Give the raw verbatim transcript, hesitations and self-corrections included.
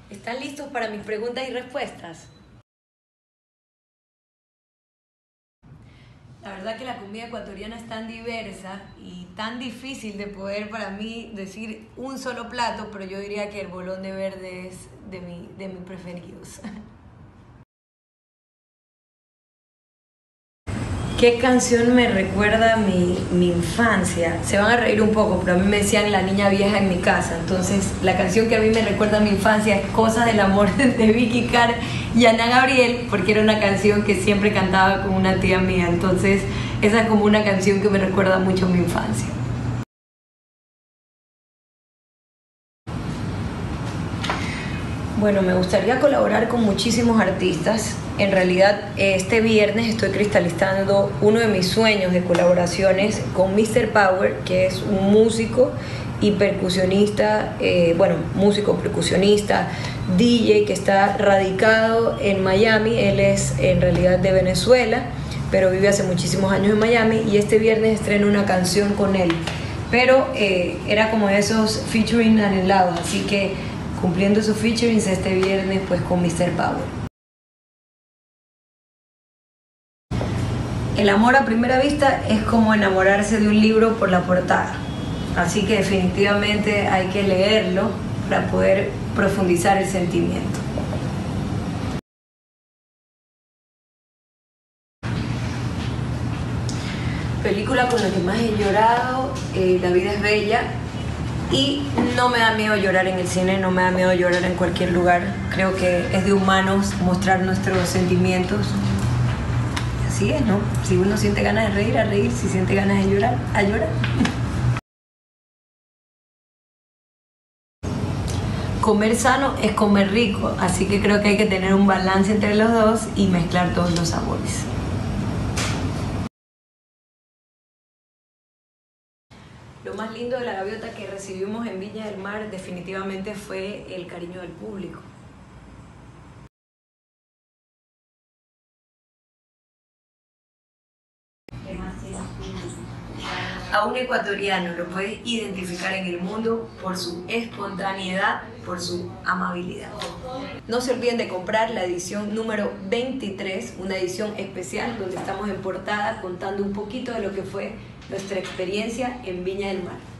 ¿Están listos para mis preguntas y respuestas? La verdad que la comida ecuatoriana es tan diversa y tan difícil de poder para mí decir un solo plato, pero yo diría que el bolón de verde es de, mi, de mis preferidos. ¿Qué canción me recuerda a mi, mi infancia? Se van a reír un poco, pero a mí me decían la niña vieja en mi casa. Entonces, la canción que a mí me recuerda a mi infancia es Cosas del Amor de Vicky Carr y Ana Gabriel, porque era una canción que siempre cantaba con una tía mía. Entonces, esa es como una canción que me recuerda mucho a mi infancia. Bueno, me gustaría colaborar con muchísimos artistas. En realidad, este viernes estoy cristalizando uno de mis sueños de colaboraciones con míster Power, que es un músico y percusionista, eh, bueno, músico, percusionista, D J que está radicado en Miami. Él es en realidad de Venezuela, pero vive hace muchísimos años en Miami, y este viernes estreno una canción con él. Pero eh, era como esos featuring anhelados, así que cumpliendo sus featurings este viernes pues con míster Power. El amor a primera vista es como enamorarse de un libro por la portada, así que definitivamente hay que leerlo para poder profundizar el sentimiento. Película con la que más he llorado, eh, La vida es bella. Y no me da miedo llorar en el cine, no me da miedo llorar en cualquier lugar. Creo que es de humanos mostrar nuestros sentimientos. Y así es, ¿no? Si uno siente ganas de reír, a reír. Si siente ganas de llorar, a llorar. Comer sano es comer rico, así que creo que hay que tener un balance entre los dos y mezclar todos los sabores. Lo más lindo de la gaviota que recibimos en Viña del Mar definitivamente fue el cariño del público. A un ecuatoriano lo puedes identificar en el mundo por su espontaneidad, por su amabilidad. No se olviden de comprar la edición número veintitrés, una edición especial donde estamos en portada contando un poquito de lo que fue nuestra experiencia en Viña del Mar.